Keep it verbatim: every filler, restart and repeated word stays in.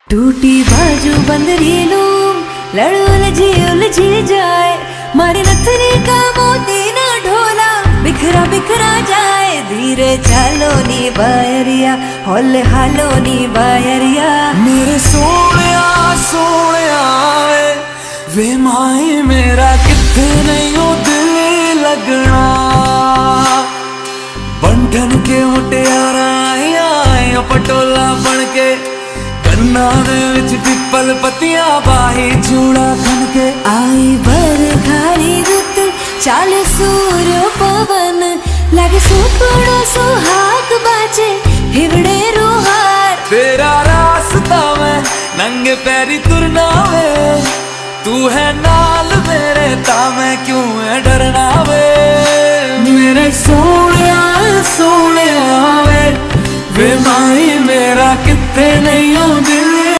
टूटी बाजू बंदरी लूम लड़ उलझी उलझी जाए, मारे नथनी का मोती ना ढोला बिखरा बिखरा जाए। धीरे चालो नी बायरिया होले हालो नी बायरिया। मेरे सोनिया सोनिया वे माए मेरा किथे नहीं हो दिल लगना। बंधन के मुटियारा आया पटोला बन के, कन्ना दे विच पिपल पतियां बाही चूड़ा खन के। आई बरखारी रुत चाले सूर पवन लगे सुपड़ो सुहाग बाजे हिवड़े रुहार। तेरा रास्ता मैं नंगे पैरी तुरना वे, तू है नाल मेरे ता मैं क्यों है डरना वे। मेरे सोनिया सोनिया वे वे माई मेरा किथे नहीं हो दिल